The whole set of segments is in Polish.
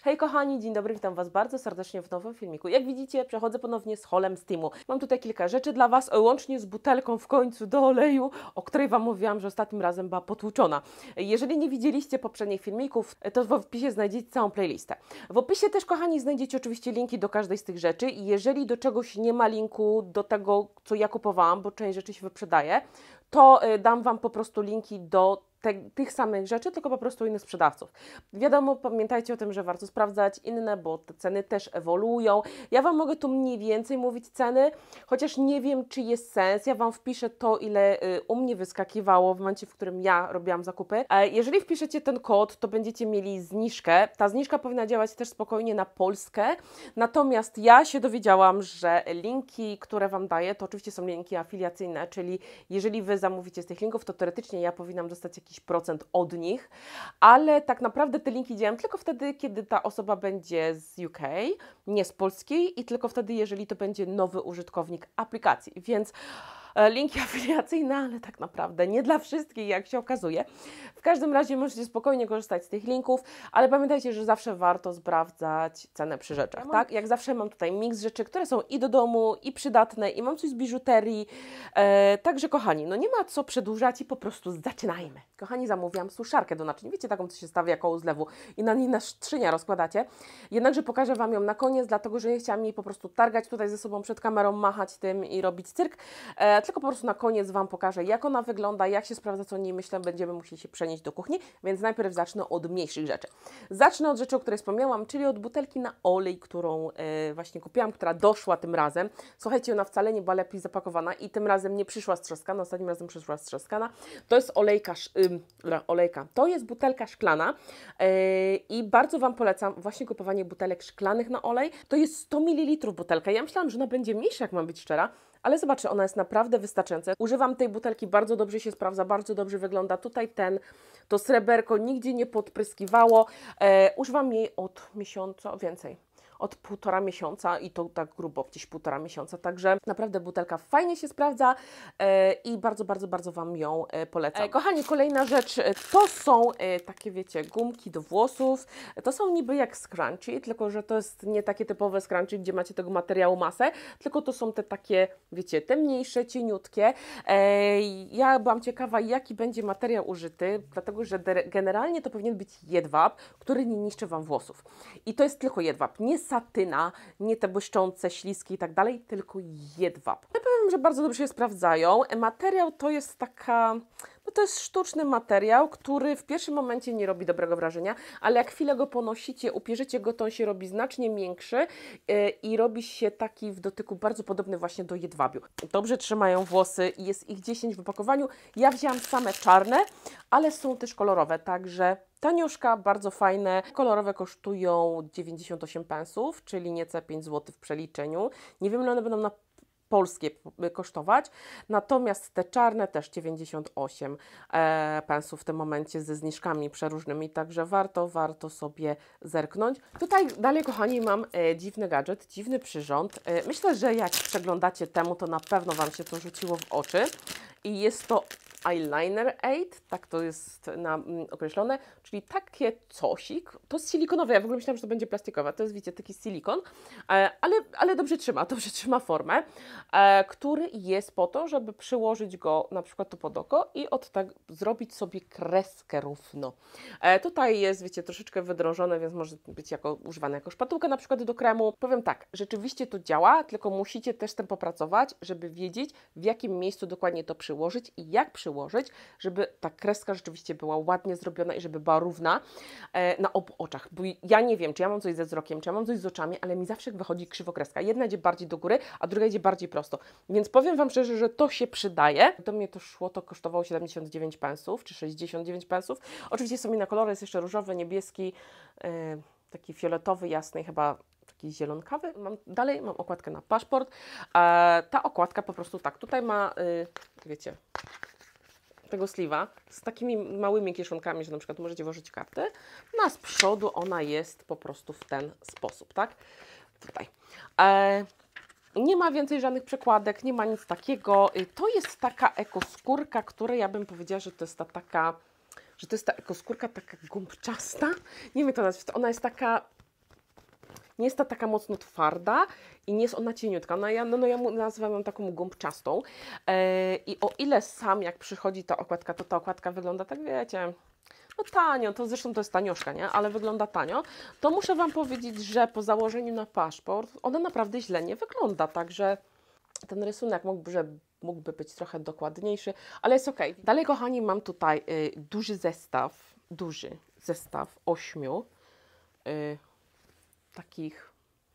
Hej kochani, dzień dobry, witam Was bardzo serdecznie w nowym filmiku. Jak widzicie, przechodzę ponownie z haulem z Teamu. Mam tutaj kilka rzeczy dla Was, łącznie z butelką w końcu do oleju, o której Wam mówiłam, że ostatnim razem była potłuczona. Jeżeli nie widzieliście poprzednich filmików, to w opisie znajdziecie całą playlistę. W opisie też, kochani, znajdziecie oczywiście linki do każdej z tych rzeczy i jeżeli do czegoś nie ma linku do tego, co ja kupowałam, bo część rzeczy się wyprzedaje, to dam Wam po prostu linki do tych samych rzeczy, tylko po prostu innych sprzedawców. Wiadomo, pamiętajcie o tym, że warto sprawdzać inne, bo te ceny też ewoluują. Ja Wam mogę tu mniej więcej mówić ceny, chociaż nie wiem, czy jest sens. Ja Wam wpiszę to, ile u mnie wyskakiwało w momencie, w którym ja robiłam zakupy. Jeżeli wpiszecie ten kod, to będziecie mieli zniżkę. Ta zniżka powinna działać też spokojnie na Polskę. Natomiast ja się dowiedziałam, że linki, które Wam daję, to oczywiście są linki afiliacyjne, czyli jeżeli Wy zamówicie z tych linków, to teoretycznie ja powinnam dostać jakiś procent od nich, ale tak naprawdę te linki działają tylko wtedy, kiedy ta osoba będzie z UK, nie z Polski i tylko wtedy, jeżeli to będzie nowy użytkownik aplikacji, więc linki afiliacyjne, ale tak naprawdę nie dla wszystkich, jak się okazuje. W każdym razie możecie spokojnie korzystać z tych linków, ale pamiętajcie, że zawsze warto sprawdzać cenę przy rzeczach, tak? Jak zawsze mam tutaj miks rzeczy, które są i do domu, i przydatne, i mam coś z biżuterii. Także kochani, no nie ma co przedłużać i po prostu zaczynajmy. Kochani, zamówiłam suszarkę do naczyń. Wiecie, taką, co się stawia koło zlewu i na niej naczynia rozkładacie. Jednakże pokażę Wam ją na koniec, dlatego że nie chciałam jej po prostu targać tutaj ze sobą przed kamerą, machać tym i robić cyrk. Tylko po prostu na koniec Wam pokażę, jak ona wygląda, jak się sprawdza, co niej myślę, będziemy musieli się przenieść do kuchni, więc najpierw zacznę od mniejszych rzeczy. Zacznę od rzeczy, o której wspomniałam, czyli od butelki na olej, którą właśnie kupiłam, która doszła tym razem. Słuchajcie, ona wcale nie była lepiej zapakowana i tym razem nie przyszła strzaskana, ostatnim razem przyszła strzaskana. To jest olejka. To jest butelka szklana i bardzo Wam polecam właśnie kupowanie butelek szklanych na olej. To jest 100 ml butelka. Ja myślałam, że ona będzie mniejsza, jak mam być szczera, ale zobaczcie, ona jest naprawdę wystarczająca. Używam tej butelki, bardzo dobrze się sprawdza, bardzo dobrze wygląda. Tutaj to sreberko nigdzie nie podpryskiwało. Używam jej od miesiąca, więcej. Od 1,5 miesiąca i to tak grubo, gdzieś 1,5 miesiąca, także naprawdę butelka fajnie się sprawdza i bardzo, bardzo, bardzo Wam ją polecam. Kochani, kolejna rzecz, to są takie, wiecie, gumki do włosów, to są niby jak scrunchie, tylko że to jest nie takie typowe scrunchie, gdzie macie tego materiału masę, tylko to są te takie, wiecie, te mniejsze, cieniutkie. Ja byłam ciekawa, jaki będzie materiał użyty, dlatego że generalnie to powinien być jedwab, który nie niszczy Wam włosów. I to jest tylko jedwab, nie satyna, nie te błyszczące, śliskie i tak dalej, tylko jedwab. Ja powiem, że bardzo dobrze się sprawdzają. Materiał to jest to jest sztuczny materiał, który w pierwszym momencie nie robi dobrego wrażenia, ale jak chwilę go ponosicie, upierzycie go, to on się robi znacznie większy i robi się taki w dotyku bardzo podobny właśnie do jedwabiu. Dobrze trzymają włosy i jest ich 10 w opakowaniu. Ja wzięłam same czarne, ale są też kolorowe, także taniuszka, bardzo fajne. Kolorowe kosztują 98 pensów, czyli niecałe 5 zł w przeliczeniu. Nie wiem, ile one będą na polskie kosztować, natomiast te czarne też 98 pensów w tym momencie ze zniżkami przeróżnymi, także warto sobie zerknąć. Tutaj dalej, kochani, mam dziwny gadżet, dziwny przyrząd. Myślę, że jak przeglądacie temu, to na pewno Wam się to rzuciło w oczy i jest to eyeliner aid, tak to jest określone, czyli takie cosik, to jest silikonowe, ja w ogóle myślałam, że to będzie plastikowe, to jest, wiecie, taki silikon, ale dobrze trzyma formę, który jest po to, żeby przyłożyć go na przykład tu pod oko i tak zrobić sobie kreskę równo. Tutaj jest, wiecie, troszeczkę wydrążone, więc może być używane jako szpatułka na przykład do kremu. Powiem tak, rzeczywiście to działa, tylko musicie też z tym popracować, żeby wiedzieć, w jakim miejscu dokładnie to przyłożyć i jak przyłożyć, żeby ta kreska rzeczywiście była ładnie zrobiona i żeby była równa na obu oczach. Bo ja nie wiem, czy ja mam coś ze wzrokiem, czy ja mam coś z oczami, ale mi zawsze wychodzi krzywo kreska. Jedna idzie bardziej do góry, a druga idzie bardziej prosto. Więc powiem Wam szczerze, że to się przydaje. Do mnie to szło, to kosztowało 79 pensów, czy 69 pensów. Oczywiście są inne kolory, jest jeszcze różowy, niebieski, taki fioletowy, jasny, chyba taki zielonkawy. Dalej mam okładkę na paszport. Ta okładka po prostu tak, tutaj ma, wiecie, tego sleeve'a z takimi małymi kieszonkami, że na przykład możecie włożyć karty. No a z przodu ona jest po prostu w ten sposób, tak? Tutaj. Nie ma więcej żadnych przekładek, nie ma nic takiego. To jest taka ekoskórka, która ja bym powiedziała, że to jest ta ekoskórka taka gumczasta. Nie wiem, jak to nazwać. Ona jest taka Nie jest ta taka mocno twarda i nie jest ona cieniutka. Ja nazywam ją taką gąbczastą. I o ile sam jak przychodzi ta okładka, to ta okładka wygląda tak, wiecie, no tanio, to zresztą to jest tanioszka, nie? Ale wygląda tanio, to muszę Wam powiedzieć, że po założeniu na paszport ona naprawdę źle nie wygląda, także ten rysunek mógłby być trochę dokładniejszy, ale jest ok. Dalej, kochani, mam tutaj duży zestaw 8 takich,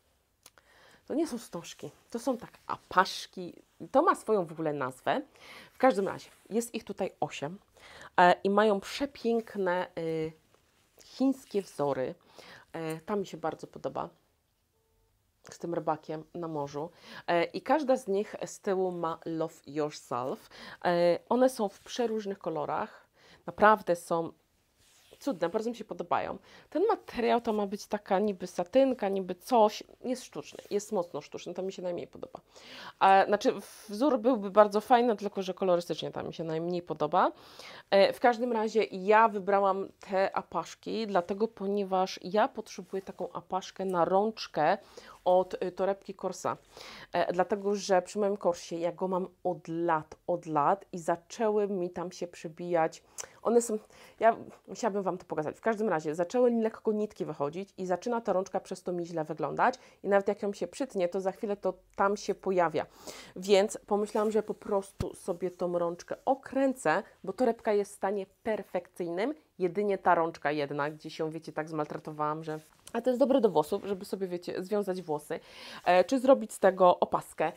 to nie są wstążki, to są tak apaszki, to ma swoją w ogóle nazwę. W każdym razie jest ich tutaj 8 i mają przepiękne chińskie wzory. Ta mi się bardzo podoba, z tym rybakiem na morzu. I każda z nich z tyłu ma Love Yourself. One są w przeróżnych kolorach. Naprawdę są cudne, bardzo mi się podobają. Ten materiał to ma być taka niby satynka, niby coś. Jest sztuczny, jest mocno sztuczny, to mi się najmniej podoba. Znaczy wzór byłby bardzo fajny, tylko że kolorystycznie to mi się najmniej podoba. W każdym razie ja wybrałam te apaszki, dlatego ponieważ ja potrzebuję taką apaszkę na rączkę od torebki Corsa. Dlatego, że przy moim korsie ja go mam od lat i zaczęły mi tam się przybijać. One są, ja chciałabym Wam to pokazać. W każdym razie zaczęły mi lekko nitki wychodzić i zaczyna ta rączka przez to mi źle wyglądać i nawet jak ją się przytnie, to za chwilę to tam się pojawia. Więc pomyślałam, że po prostu sobie tą rączkę okręcę, bo torebka jest w stanie perfekcyjnym, jedynie ta rączka jedna, gdzie się, wiecie, tak zmaltretowałam, że... A to jest dobre do włosów, żeby sobie, wiecie, związać włosy, czy zrobić z tego opaskę,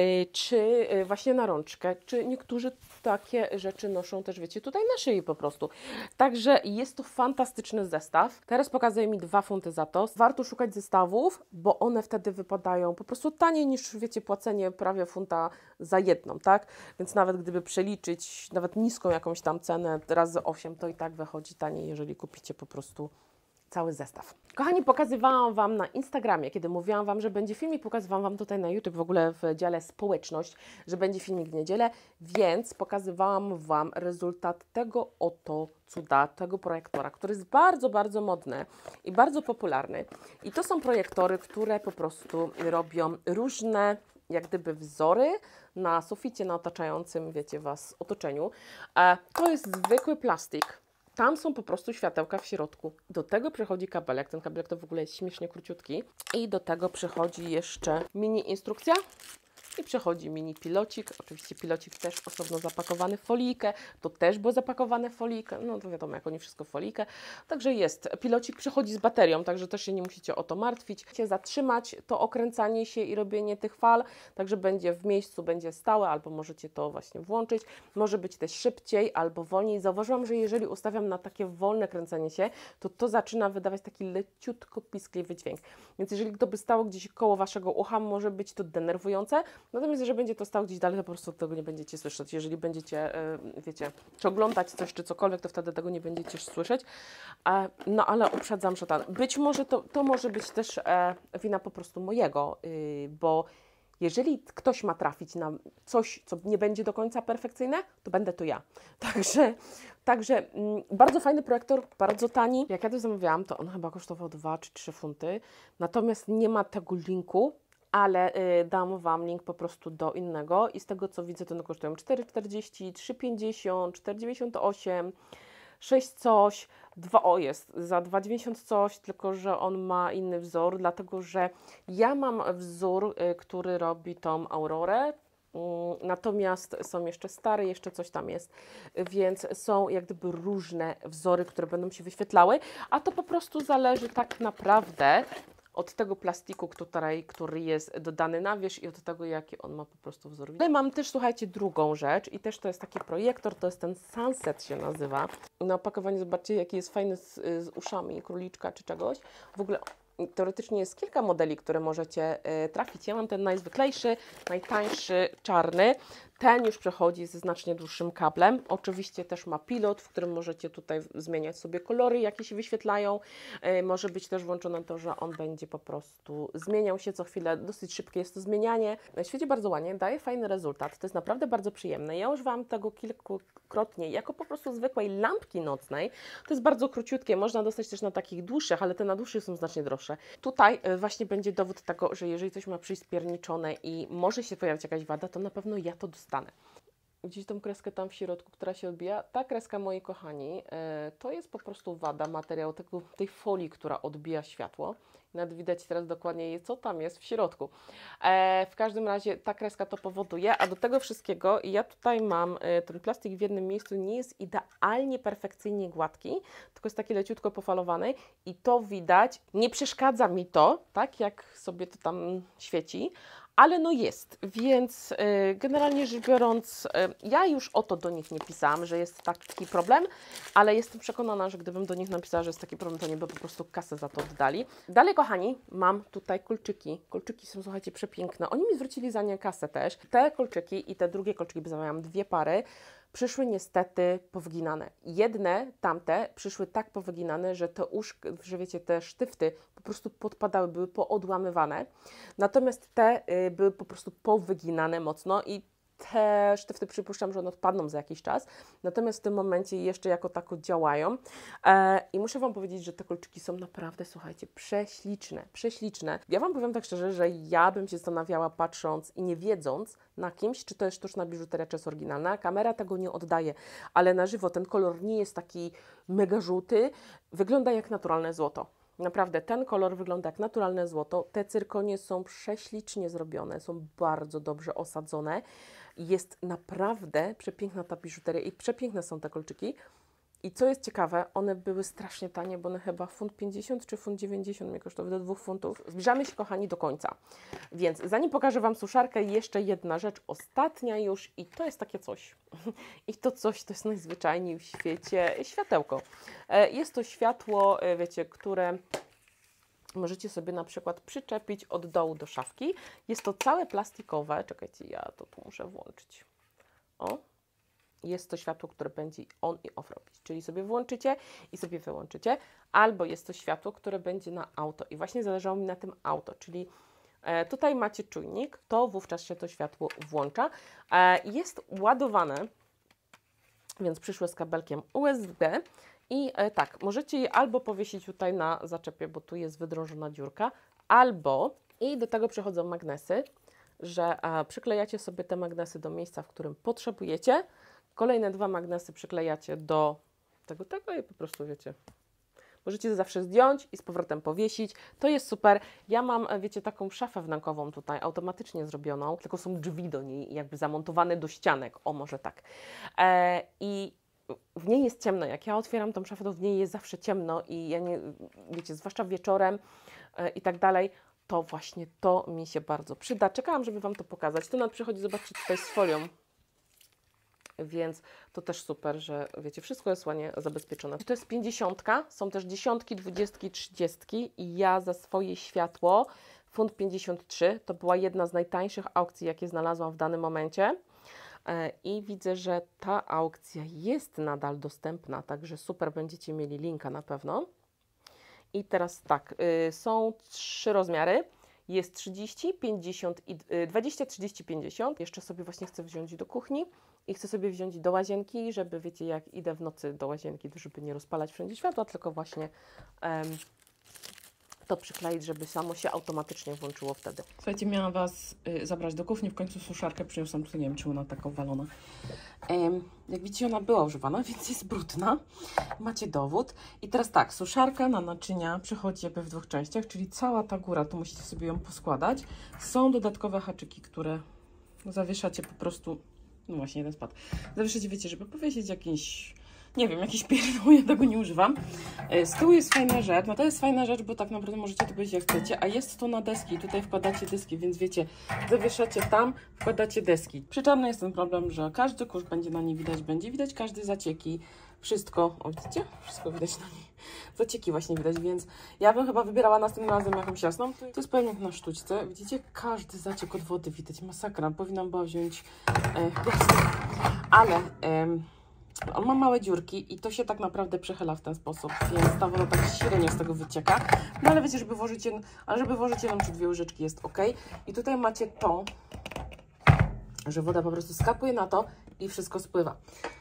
czy właśnie na rączkę, czy niektórzy takie rzeczy noszą też, wiecie, tutaj na szyi po prostu. Także jest to fantastyczny zestaw. Teraz pokazuję mi 2 funty za to. Warto szukać zestawów, bo one wtedy wypadają po prostu taniej niż, wiecie, płacenie prawie funta za jedną, tak? Więc nawet gdyby przeliczyć nawet niską jakąś tam cenę razy 8, to i tak wychodzi taniej, jeżeli kupicie po prostu cały zestaw. Kochani, pokazywałam Wam na Instagramie, kiedy mówiłam Wam, że będzie filmik, pokazywałam Wam tutaj na YouTube, w ogóle w dziale społeczność, że będzie filmik w niedzielę, więc pokazywałam Wam rezultat tego oto cuda, tego projektora, który jest bardzo, bardzo modny i bardzo popularny. I to są projektory, które po prostu robią różne jak gdyby wzory na suficie, na otaczającym, wiecie, Was otoczeniu. To jest zwykły plastik. Tam są po prostu światełka w środku. Do tego przychodzi kabelek. Ten kabelek to w ogóle jest śmiesznie króciutki. I do tego przychodzi jeszcze mini instrukcja. I przychodzi mini pilocik. Oczywiście pilocik też osobno zapakowany w folijkę. To też było zapakowane w folijkę. No to wiadomo, jak oni wszystko w folijkę. Także jest. Pilocik przychodzi z baterią, także też się nie musicie o to martwić. Chcecie zatrzymać to okręcanie się i robienie tych fal, także będzie w miejscu, będzie stałe, albo możecie to właśnie włączyć. Może być też szybciej albo wolniej. Zauważyłam, że jeżeli ustawiam na takie wolne kręcenie się, to zaczyna wydawać taki leciutko piskliwy dźwięk. Więc jeżeli to by stało gdzieś koło Waszego ucha, może być to denerwujące. Natomiast jeżeli będzie to stało gdzieś dalej, to po prostu tego nie będziecie słyszeć. Jeżeli będziecie, wiecie, czy oglądać coś, czy cokolwiek, to wtedy tego nie będziecie słyszeć. No ale uprzedzam, że być może to może być też wina po prostu mojego, bo jeżeli ktoś ma trafić na coś, co nie będzie do końca perfekcyjne, to będę to ja. Także bardzo fajny projektor, bardzo tani. Jak ja to zamawiałam, to on chyba kosztował 2 czy 3 funty. Natomiast nie ma tego linku, ale dam Wam link po prostu do innego i z tego co widzę, to one kosztują 4,40, 3,50, 4,98, 6 coś, za 2,90 coś, tylko że on ma inny wzór, dlatego że ja mam wzór, który robi tą Aurorę, natomiast są jeszcze stare, jeszcze coś tam jest, więc są jak gdyby różne wzory, które będą się wyświetlały, a to po prostu zależy tak naprawdę od tego plastiku, który jest dodany na wierzch i od tego, jaki on ma po prostu wzór. Ale mam też, słuchajcie, drugą rzecz i też to jest taki projektor, to jest ten Sunset się nazywa. Na opakowaniu zobaczcie, jaki jest fajny z uszami króliczka czy czegoś. W ogóle teoretycznie jest kilka modeli, które możecie trafić. Ja mam ten najzwyklejszy, najtańszy, czarny. Ten już przechodzi ze znacznie dłuższym kablem. Oczywiście też ma pilot, w którym możecie tutaj zmieniać sobie kolory, jakie się wyświetlają. Może być też włączone to, że on będzie po prostu zmieniał się co chwilę. Dosyć szybkie jest to zmienianie. Świeci bardzo ładnie, daje fajny rezultat. To jest naprawdę bardzo przyjemne. Ja używam tego kilkukrotnie jako po prostu zwykłej lampki nocnej. To jest bardzo króciutkie. Można dostać też na takich dłuższych, ale te na dłuższych są znacznie droższe. Tutaj właśnie będzie dowód tego, że jeżeli coś ma przyjść spierniczone i może się pojawić jakaś wada, to na pewno ja to dostanę. Widzicie tą kreskę tam w środku, która się odbija? Ta kreska, moi kochani, to jest po prostu wada materiału, tej folii, która odbija światło. Nawet widać teraz dokładnie, co tam jest w środku. W każdym razie ta kreska to powoduje, a do tego wszystkiego ja tutaj mam ten plastik w jednym miejscu, nie jest idealnie, perfekcyjnie gładki, tylko jest taki leciutko pofalowany i to widać, nie przeszkadza mi to, tak jak sobie to tam świeci, ale no jest, więc generalnie rzecz biorąc, ja już o to do nich nie pisałam, że jest taki problem, ale jestem przekonana, że gdybym do nich napisała, że jest taki problem, to nie by po prostu kasę za to oddali. Dalej, kochani, mam tutaj kolczyki. Kolczyki są, słuchajcie, przepiękne. Oni mi zwrócili za nie kasę też. Te kolczyki i te drugie kolczyki, bo zamawiałam 2 pary, przyszły niestety powyginane. Jedne, tamte, przyszły tak powyginane, że że wiecie, te sztywty po prostu podpadały, były poodłamywane. Natomiast te były po prostu powyginane mocno i te sztywty przypuszczam, że one odpadną za jakiś czas. Natomiast w tym momencie jeszcze jako tako działają. I muszę Wam powiedzieć, że te kolczyki są naprawdę, słuchajcie, prześliczne, prześliczne. Ja Wam powiem tak szczerze, że ja bym się zastanawiała patrząc i nie wiedząc na kimś, czy to jest sztuczna biżuteria, czy jest oryginalna. Kamera tego nie oddaje, ale na żywo ten kolor nie jest taki mega żółty. Wygląda jak naturalne złoto. Naprawdę, ten kolor wygląda jak naturalne złoto. Te cyrkonie są prześlicznie zrobione, są bardzo dobrze osadzone. Jest naprawdę przepiękna ta biżuteria i przepiękne są te kolczyki. I co jest ciekawe, one były strasznie tanie, bo one chyba 1,50 czy 1,90 mnie kosztowały, do 2 funtów. Zbliżamy się, kochani, do końca. Więc zanim pokażę Wam suszarkę, jeszcze jedna rzecz, ostatnia już i to jest takie coś. I to coś to jest najzwyczajniej w świecie światełko. Jest to światło, wiecie, które możecie sobie na przykład przyczepić od dołu do szafki. Jest to całe plastikowe. Czekajcie, ja to tu muszę włączyć. O. Jest to światło, które będzie on i off robić, czyli sobie włączycie i sobie wyłączycie, albo jest to światło, które będzie na auto i właśnie zależało mi na tym auto, czyli tutaj macie czujnik, to wówczas się to światło włącza. Jest ładowane, więc przyszło z kabelkiem USB i tak, możecie je albo powiesić tutaj na zaczepie, bo tu jest wydrążona dziurka, albo i do tego przychodzą magnesy, że przyklejacie sobie te magnesy do miejsca, w którym potrzebujecie. Kolejne 2 magnesy przyklejacie do tego i po prostu wiecie. Możecie to zawsze zdjąć i z powrotem powiesić. To jest super. Ja mam, wiecie, taką szafę wnękową tutaj automatycznie zrobioną, tylko są drzwi do niej jakby zamontowane do ścianek. O, może tak. I w niej jest ciemno. Jak ja otwieram tą szafę, to w niej jest zawsze ciemno i ja nie, wiecie, zwłaszcza wieczorem i tak dalej, to właśnie to mi się bardzo przyda. Czekałam, żeby Wam to pokazać. Tu nawet przychodzi, zobaczcie, tutaj z folią. Więc to też super, że wiecie, wszystko jest ładnie zabezpieczone. To jest 50, są też 10, 20, 30 i ja za swoje światło 1,53 f, to była jedna z najtańszych aukcji, jakie znalazłam w danym momencie. I widzę, że ta aukcja jest nadal dostępna, także super, będziecie mieli linka na pewno. I teraz tak, są 3 rozmiary. Jest 30, 50 i 20, 30, 50. Jeszcze sobie właśnie chcę wziąć do kuchni i chcę sobie wziąć do łazienki, żeby, wiecie, jak idę w nocy do łazienki, to żeby nie rozpalać wszędzie światła, tylko właśnie to przykleić, żeby samo się automatycznie włączyło wtedy. Słuchajcie, miałam Was zabrać do kuchni, w końcu suszarkę przyniosłam, tu nie wiem, czy ona taka walona. Jak widzicie, ona była używana, więc jest brudna. Macie dowód. I teraz tak, suszarka na naczynia przychodzi jakby w 2 częściach, czyli cała ta góra, tu musicie sobie ją poskładać. Są dodatkowe haczyki, które zawieszacie po prostu, no właśnie, jeden spadł. Zawieszacie, wiecie, żeby powiesić jakiś, nie wiem, jakiś pierdół, ja tego nie używam. Z tyłu jest fajna rzecz, no to jest fajna rzecz, bo tak naprawdę możecie to powiedzieć jak chcecie, a jest to na deski, tutaj wkładacie deski, więc wiecie, zawieszacie tam, wkładacie deski. Przy czarnej jest ten problem, że każdy kurz będzie na nie widać, będzie widać każde zacieki, wszystko, o widzicie? Wszystko widać na niej. Zacieki właśnie widać, więc ja bym chyba wybierała następnym razem jakąś jasną. To jest pewnie na sztućce. Widzicie? Każdy zaciek od wody widać. Masakra. Powinnam była wziąć jasną. Ale on ma małe dziurki i to się tak naprawdę przechyla w ten sposób, więc ta woda tak średnio z tego wycieka. No ale wiecie, żeby włożyć jedną czy dwie łyżeczki jest ok. I tutaj macie to, że woda po prostu skapuje na to i wszystko spływa.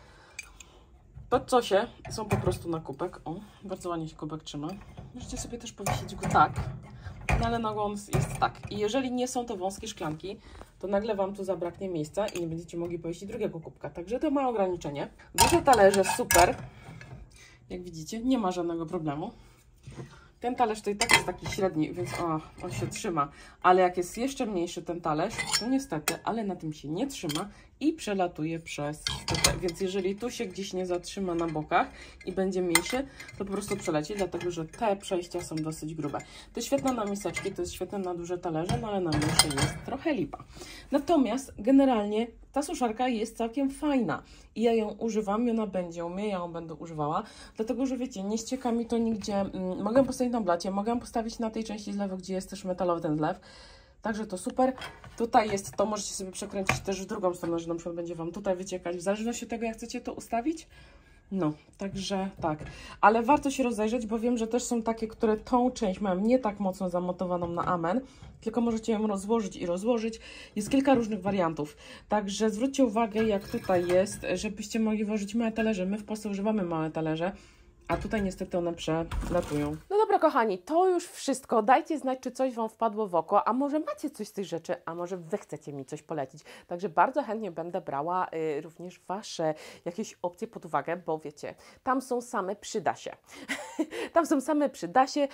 To cosie są po prostu na kubek. O, bardzo ładnie się kubek trzyma. Możecie sobie też powiesić go tak, no ale na on jest tak. I jeżeli nie są to wąskie szklanki, to nagle Wam tu zabraknie miejsca i nie będziecie mogli pojeść drugiego kubka. Także to ma ograniczenie. Duże talerze, super. Jak widzicie, nie ma żadnego problemu. Ten talerz to i tak jest taki średni, więc on się trzyma. Ale jak jest jeszcze mniejszy ten talerz, to niestety, ale na tym się nie trzyma i przelatuje przez tutaj. Więc jeżeli tu się gdzieś nie zatrzyma na bokach i będzie mniejszy, to po prostu przeleci, dlatego że te przejścia są dosyć grube. To jest świetne na miseczki, to jest świetne na duże talerze, no ale na mniejsze jest trochę lipa. Natomiast generalnie ta suszarka jest całkiem fajna i ja ją używam i ona będzie u mnie, ja ją będę używała, dlatego że wiecie, nie ścieka mi to nigdzie. Mogę postawić na blacie, mogę postawić na tej części zlewu, gdzie jest też metalowy ten zlew. Także to super. Tutaj jest to, możecie sobie przekręcić też w drugą stronę, że na przykład będzie Wam tutaj wyciekać, w zależności od tego, jak chcecie to ustawić. No, także tak. Ale warto się rozejrzeć, bo wiem, że też są takie, które tą część mają nie tak mocno zamontowaną na amen, tylko możecie ją rozłożyć i rozłożyć. Jest kilka różnych wariantów. Także zwróćcie uwagę, jak tutaj jest, żebyście mogli włożyć małe talerze. My w Polsce używamy małe talerze, a tutaj niestety one przelatują. No dobra, kochani, to już wszystko. Dajcie znać, czy coś Wam wpadło w oko, a może macie coś z tych rzeczy, a może Wy chcecie mi coś polecić. Także bardzo chętnie będę brała również Wasze jakieś opcje pod uwagę, bo wiecie, tam są same przyda się. Tam są same przyda się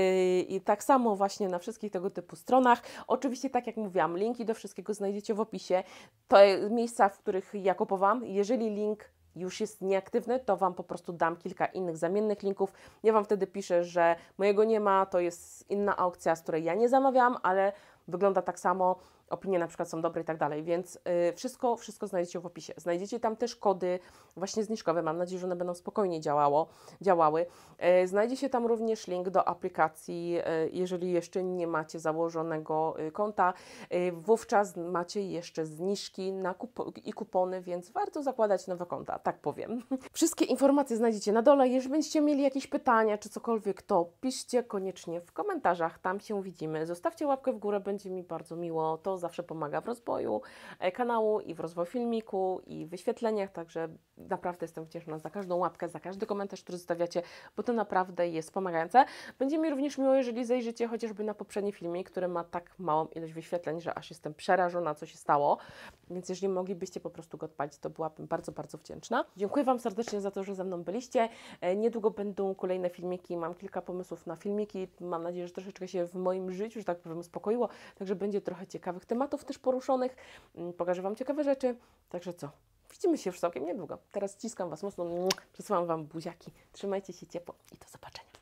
i tak samo właśnie na wszystkich tego typu stronach. Oczywiście, tak jak mówiłam, linki do wszystkiego znajdziecie w opisie. To miejsca, w których ja kupowałam. Jeżeli link już jest nieaktywny, to Wam po prostu dam kilka innych zamiennych linków. Ja Wam wtedy piszę, że mojego nie ma, to jest inna aukcja, z której ja nie zamawiałam, ale wygląda tak samo, opinie na przykład są dobre i tak dalej, więc wszystko znajdziecie w opisie. Znajdziecie tam też kody właśnie zniżkowe, mam nadzieję, że one będą spokojnie działały. Znajdzie się tam również link do aplikacji, jeżeli jeszcze nie macie założonego konta, wówczas macie jeszcze zniżki i kupony, więc warto zakładać nowe konta, tak powiem. Wszystkie informacje znajdziecie na dole, jeżeli będziecie mieli jakieś pytania czy cokolwiek, to piszcie koniecznie w komentarzach, tam się widzimy. Zostawcie łapkę w górę, będzie mi bardzo miło, to zawsze pomaga w rozwoju kanału i w rozwoju filmiku i wyświetleniach, także naprawdę jestem wdzięczna za każdą łapkę, za każdy komentarz, który zostawiacie, bo to naprawdę jest pomagające. Będzie mi również miło, jeżeli zajrzycie chociażby na poprzedni filmik, który ma tak małą ilość wyświetleń, że aż jestem przerażona, co się stało, więc jeżeli moglibyście po prostu go odpalić, to byłabym bardzo, bardzo wdzięczna. Dziękuję Wam serdecznie za to, że ze mną byliście. Niedługo będą kolejne filmiki, mam kilka pomysłów na filmiki, mam nadzieję, że troszeczkę się w moim życiu, że tak powiem, uspokoiło, także będzie trochę ciekawych tematów też poruszonych, pokażę Wam ciekawe rzeczy, także co? Widzimy się już całkiem niedługo. Teraz ściskam Was mocno, przesyłam Wam buziaki, trzymajcie się ciepło i do zobaczenia.